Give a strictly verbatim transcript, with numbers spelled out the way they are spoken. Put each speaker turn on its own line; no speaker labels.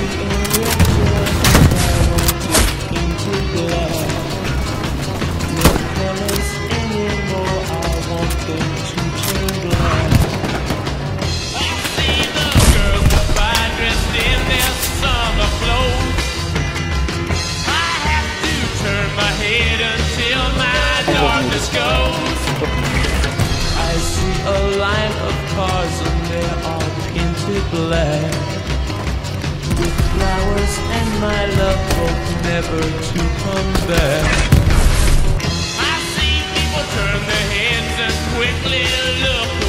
I see a line of cars and they are painted black, with flowers and my love hope never to come back.
I see people turn their heads and quickly look